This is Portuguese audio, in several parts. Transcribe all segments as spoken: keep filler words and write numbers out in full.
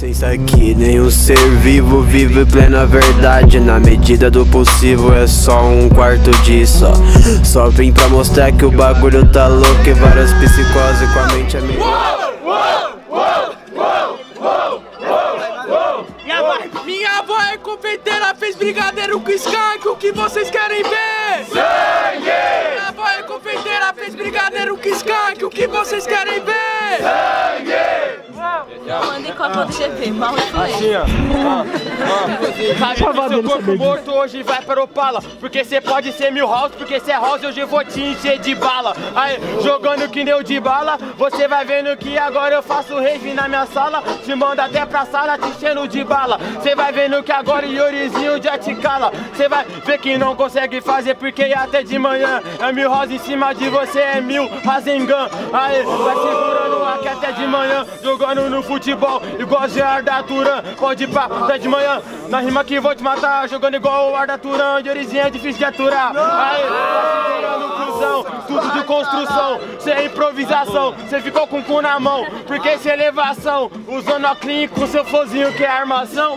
Pensa que nenhum ser vivo vive plena verdade. Na medida do possível é só um quarto disso. Só vim pra mostrar que o bagulho tá louco e várias psicoses com a mente é meio... Minha avó é confeiteira, fez brigadeiro com skunk, o que vocês querem ver? Sangue! Minha avó é confeiteira, fez brigadeiro com skunk, o que vocês querem ver? Sangue! Mandem com a foto do G P, mal assim, ó. Sabe que seu corpo morto hoje vai para o pala. Porque cê pode ser mil house, porque cê é house, hoje eu vou te encher de bala. Aí, jogando que nem o de bala, você vai vendo que agora eu faço rave na minha sala. Te manda até pra sala, te enchendo de bala. Cê vai vendo que agora o Yorizinho já te cala. Cê vai ver que não consegue fazer, porque até de manhã é mil house em cima de você, é mil Rasengan. Aí, vai segurando aqui até de manhã, jogando no futebol, igual o Arda Turan. Pode ir pra até de manhã, na rima que vou te matar, jogando igual o Arda Turan. De orizinho é difícil de aturar. Aí, tá segurando cruzão, tudo de construção, sem improvisação, cê ficou com o cu na mão, porque sem elevação, usando a clean com seu flowzinho que é armação.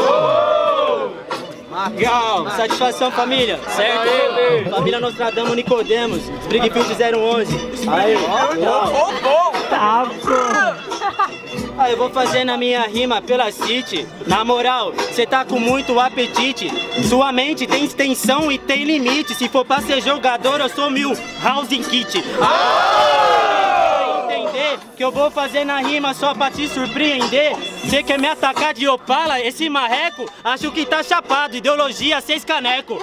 Legal, satisfação família, certo? Aê, família Nostradamus Nicodemos, Springfield zero onze. Aí, tá, Aí eu vou fazendo a minha rima pela City. Na moral, cê tá com muito apetite. Sua mente tem extensão e tem limite. Se for pra ser jogador, eu sou mil housing kit. Entender que eu vou fazer na rima só pra te surpreender. Cê quer me atacar de Opala? Esse marreco, acho que tá chapado. Ideologia, seis caneco.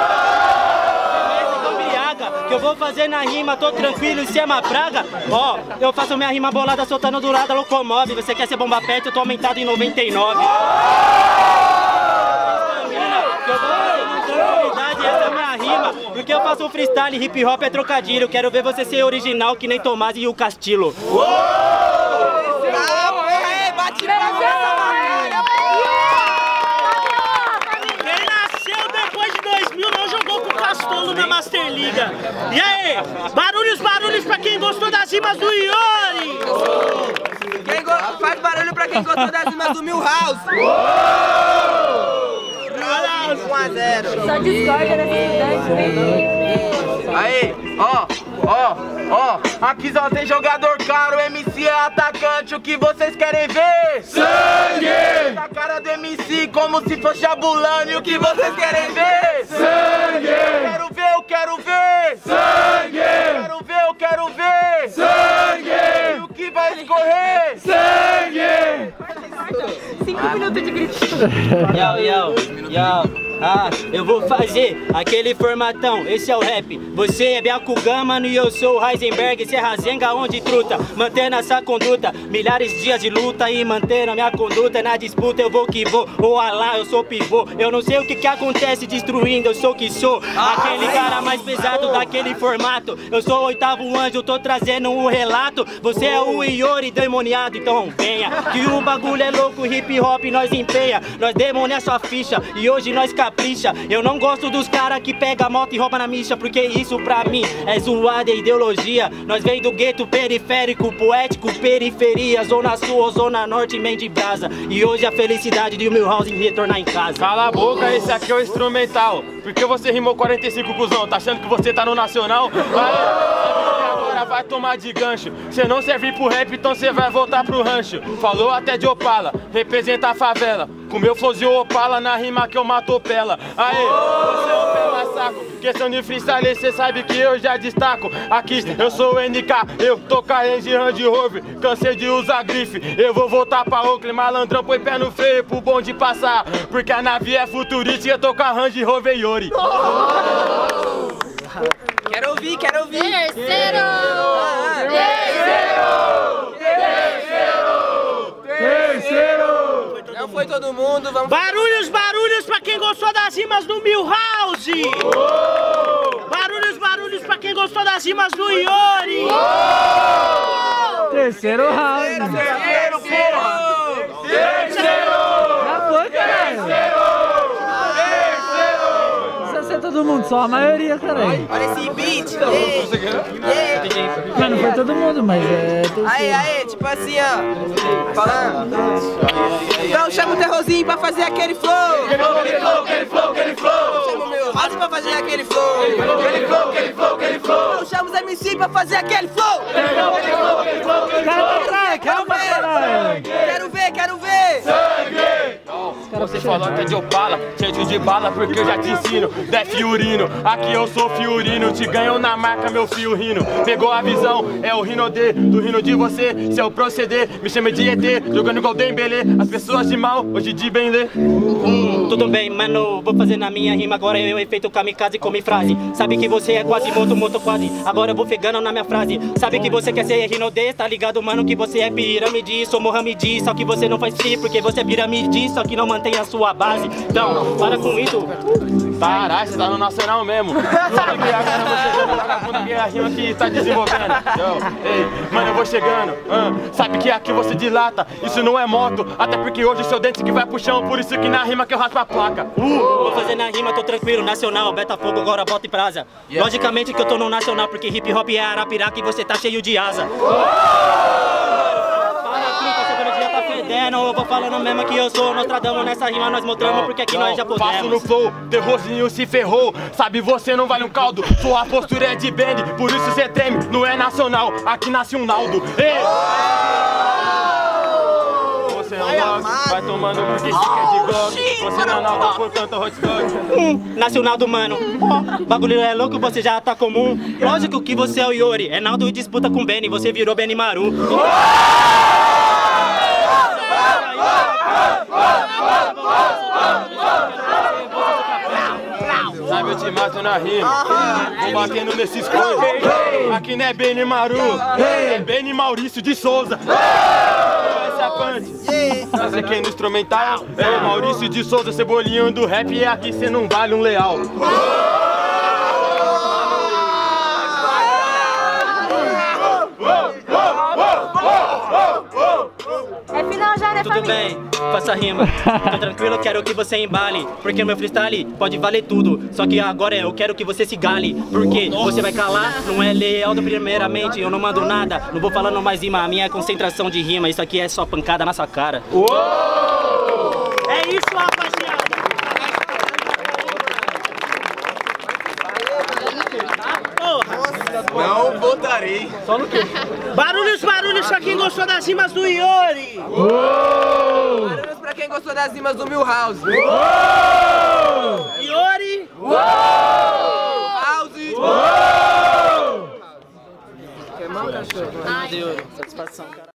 Que eu vou fazer na rima, tô tranquilo, isso é uma praga. Ó, eu faço minha rima bolada, soltando do lado, locomove. Você quer ser bomba pet, eu tô aumentado em noventa e nove. Que eu vou fazer na tranquilidade, essa é a minha rima. Porque eu faço freestyle, hip hop é trocadilho. Quero ver você ser original, que nem Tomás e o Castillo. Bate Castolo na Master Liga. E aí, barulhos, barulhos pra quem gostou das rimas do Iori. Quem go... Faz barulho pra quem gostou das rimas do Milhouse. um a zero. Só discorda nessa cidade. Aí, ó, ó, ó. Aqui só tem jogador caro, M C é atacante, o que vocês querem ver? Sangue! Na cara do M C como se fosse Jabulani, o que vocês querem ver? Sangue! Quero ver, eu quero ver! Sangue! Quero ver, eu quero ver! Sangue! E o que vai escorrer? Sangue! Cinco minutos de gritinho. Yo, yo, yo. Ah, eu vou fazer aquele formatão, esse é o rap. Você é Byakugama e eu sou o Heisenberg. Esse é Rasenga onde truta, mantendo essa conduta. Milhares de dias de luta e mantendo a minha conduta. Na disputa eu vou que vou, ou alá, eu sou pivô. Eu não sei o que que acontece destruindo, eu sou que sou aquele cara mais pesado daquele formato. Eu sou o oitavo anjo, tô trazendo o relato. Você é o Iori demoniado, então venha. Que o bagulho é louco, hip hop nós empenha. Nós demonia sua ficha e hoje nós capricha. Eu não gosto dos caras que pega a moto e rouba na micha, porque isso pra mim é zoada ideologia. Nós vem do gueto periférico, poético, periferia, zona sul ou zona norte, man de brasa. E hoje a felicidade de o Milhouse em retornar em casa. Cala a boca, esse aqui é o instrumental. Porque você rimou quarenta e cinco, cuzão? Tá achando que você tá no nacional? Vai, agora vai tomar de gancho. Cê não serve pro rap, então cê vai voltar pro rancho. Falou até de Opala, representa a favela. Com meu flowzinho Opala na rima que eu mato pela. Aê, você é um pela saco. Questão de freestyle, cê sabe que eu já destaco. Aqui eu sou o N K, eu tô carregando de Range Rover. Cansei de usar grife, eu vou voltar pra Oakley. Malandrão põe pé no freio pro bonde passar. Porque a nave é futurista e eu tô com a Range Rover Iori. Quero ouvir, quero ouvir. Terceiro! Terceiro! Terceiro! Não foi todo mundo, vamos... Barulhos, barulhos pra quem gostou das rimas do Milhouse. Barulhos, barulhos pra quem gostou das rimas do Iori. Terceiro round. Terceiro, porra! Terceiro! Já foi, caralho. Todo mundo, só a maioria, caralho. Olha esse beat! Mas não foi todo mundo, mas é... Aí, aí, tipo assim, ó. Falando. Então chama o terrorzinho pra fazer aquele flow. Aquele flow, aquele flow, aquele flow, aquele flow. Chama o meu house pra fazer aquele flow. Aquele flow, aquele flow, aquele flow. Então chama os M C pra fazer aquele flow. Aquele flow, aquele flow, aquele flow, aquele flow. Cara pra trás, cara pra trás. Quero ver, quero ver. Sangue! Você falou até de Opala, cheio de bala, porque eu já te ensino. Dé Fiorino, aqui eu sou Fiorino. Te ganho na marca, meu fio rino. Pegou a visão, é o rino D, do rino de você. Se eu proceder, me chame de E T, jogando igual Dembélé. As pessoas de mal, hoje de bem lê. Hum, tudo bem, mano, vou fazer na minha rima. Agora eu efeito kamikaze com minha frase. Sabe que você é quase moto, moto quase. Agora eu vou pegando na minha frase. Sabe que você quer ser rino D, tá ligado, mano, que você é pirâmide. Sou Mohamed, só que você não faz free, porque você é pirâmide, só que não mantém a sua base. Então, para com isso. Caralho, você tá no nacional mesmo. Sabe que agora você dando vagabundo que é a rima que tá desenvolvendo. Yo, ei, mano, eu vou chegando. Uh, sabe que aqui você dilata, isso não é moto. Até porque hoje seu dente que vai pro chão, por isso que na rima que eu raspo a placa. Uh, vou fazer na rima, tô tranquilo, nacional, Botafogo, agora bota em praza. Yeah. Logicamente que eu tô no nacional, porque hip hop é Arapiraca e você tá cheio de asa. Eu vou falando mesmo que eu sou Nostradamus. Nessa rima nós mostramos porque aqui nós já podemos. Passo no flow, terrorzinho se ferrou. Sabe, você não vale um caldo. Sua postura é de band, por isso você treme. Não é nacional, aqui nasce um Naldo. Ei! Você é um Glock, vai tomando porque fica de Glock. Você não é Naldo, portanto hot dog. Hum, nacional do mano. Oh, bagulho é louco, você já tá comum. Lógico que você é o Yori. É Naldo e disputa com Benny, você virou Benny Maru. Sabe, eu te mato na rima. Vou batendo nesses coisas. Aqui não é Benny Maru, é Benny Maurício de Souza. Essa é a punch. Mas aqui é no instrumental. É Maurício de Souza, cebolinho do rap. E aqui cê não vale um leal. É final já, né, Tudo família? bem, faça rima. Tô tranquilo, quero que você embale. Porque meu freestyle pode valer tudo. Só que agora eu quero que você se gale. Porque você vai calar, não é leal primeiramente. Eu não mando nada, não vou falando mais rima. A minha é concentração de rima, isso aqui é só pancada na sua cara. Uou! É isso, rapaziada. Não votarei. Só no quê? Barulhos, barulhos pra quem gostou das rimas do Yori. Uou! Barulhos pra quem gostou das rimas do Milhouse. Uou! Yori. Uou! House. Uou! Quer mal, cachorro? Deu satisfação, cara.